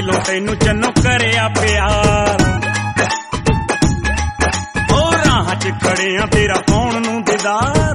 दिलों तैनू चन्नो करिया प्यार ओ राह च खड़े आ तेरा कौन नू दीदार